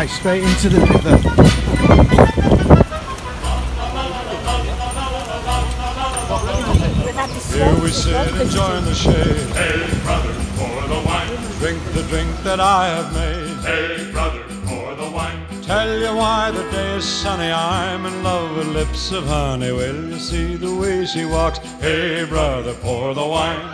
straight into the river. Here we sit enjoying the shade. Hey brother, pour the wine. Drink the drink that I have made. Hey brother, pour the wine. Tell you why the day is sunny, I'm in love with lips of honey. Will you see the way she walks? Hey brother, pour the wine.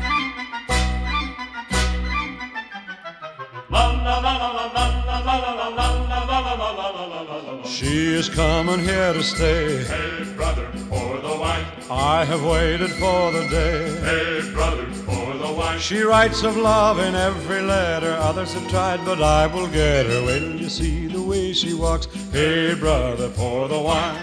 She is coming here to stay. Hey brother, pour the wine. I have waited for the day. Hey brother, pour the wine. She writes of love in every letter. Others have tried, but I will get her. Will you see the way she walks? Hey brother, pour the wine.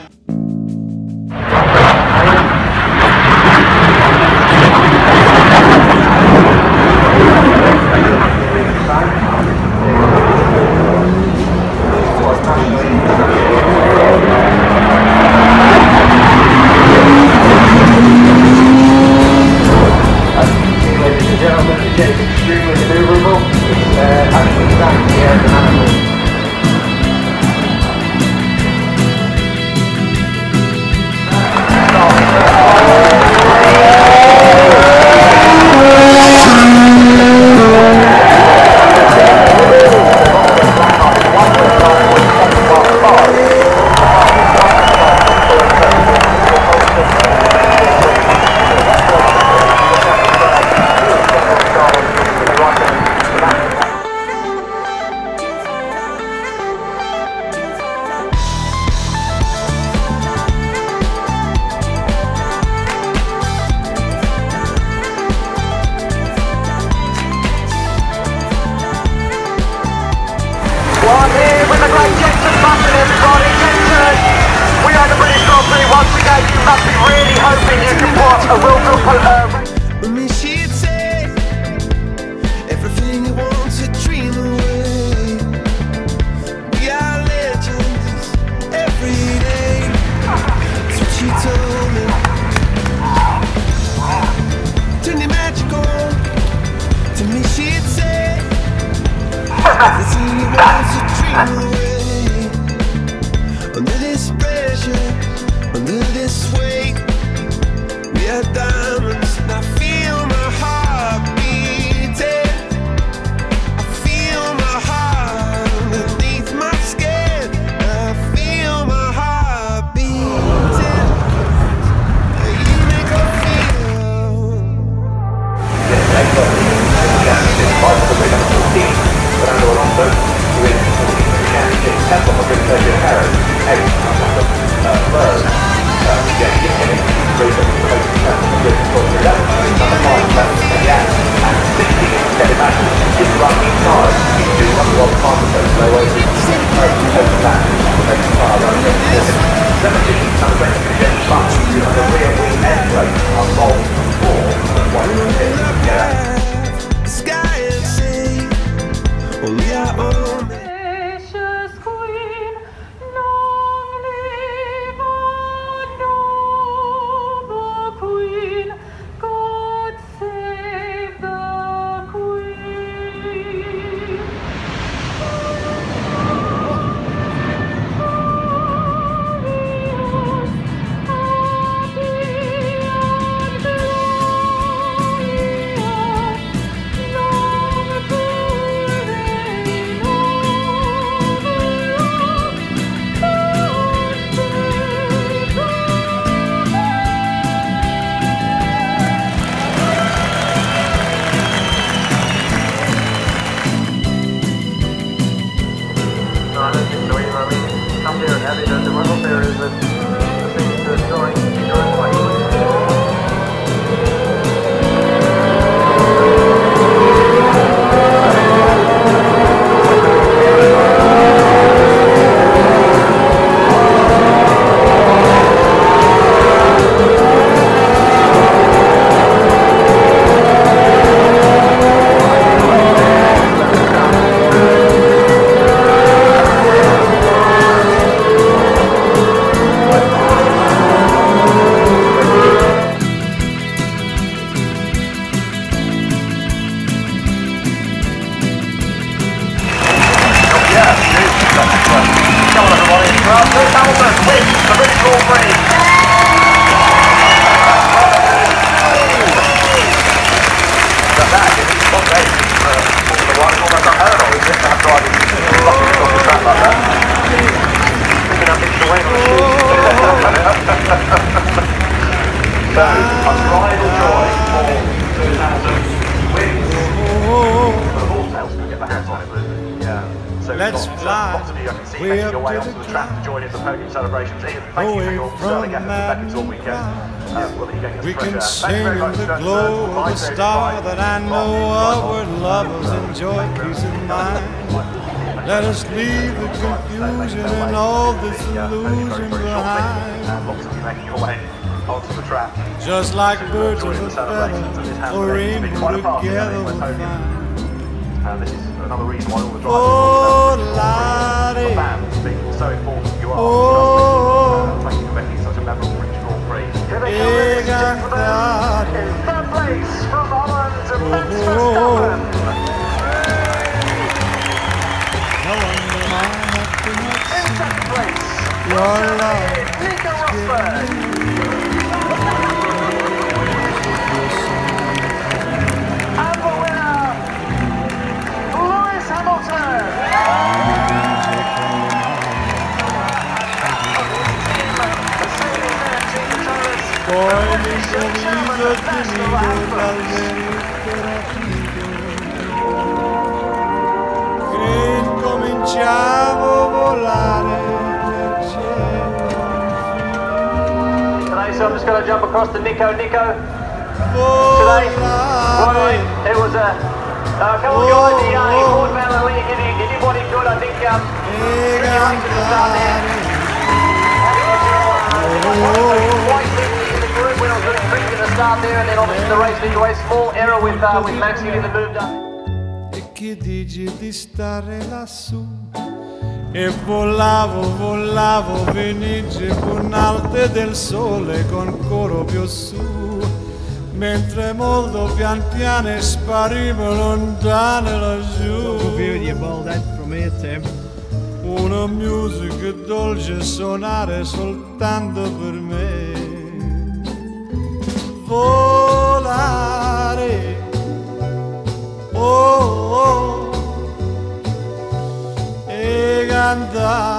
With me she'd say everything you want to dream away. We are legends every day. That's what she told me. Turn your magic on. To me she'd say everything you want to dream away. Under this pressure, under this weight, we are diamonds, and I feel my heart beating. I feel my heart underneath my skin. I feel my heart beating. You make me feel. Sky and sea, only our own. Gracious Queen, long live our noble Queen. God save the Queen. wins the British Grand Prix. That is top eight for Formula One. It's almost unheard of, isn't it, to have driving lucky off the track like that. Picking up into the way on the shoes. So, unbridled joy for Lewis Hamilton. He wins. But of all tales, can get their hands on it, but yeah. So Let's fly lots of you I can see way making up your way to onto the the track to join in the podium celebrations. Ian, thank you for away your from sterling effort back into all that weekend. Well, you get We your can treasure. sing Thank you very in much, the Dr. glow of Bye, a star that I know of, where lovers enjoy peace of mind. Let us leave the confusion and all this illusion behind. Lots of you making your way onto the track. Just like birds of Joining a the celebrations of this feather, Hamilton or race. It's been quite a rainbow party together on the we podium. find. This is another reason why all the Oh, drivers laddie. fans being so important you are. Oh, Thank you for making such a memorable British Grand Prix. Here they come, big ladies and and gentlemen. bad. In third place from Holland to Max Oh. Verstappen. No wonder my In happiness, second place, your love. Nico Rosberg. And the winner, Lewis Hamilton. Poi l'improvviso finito dal veretto che incominciavo a volare nel cielo. Today, so I'm just going to jump across to Nico. Nico, today, Volare, it was a come on guys, he called Mel Lee, he did what he could. I think e really late to the start there. Quite in the group when I was really quick at the start there, and then obviously the race lead away. Small error with Max getting the move done. E che dici di stare lassù? E volavo, venigge con alte del sole con coro più su, mentre molto pian piano sparivo lontane laggiù. View your bald head from here, Tim. Una musica dolce suonare soltanto per me. Volare, oh, oh, e cantare.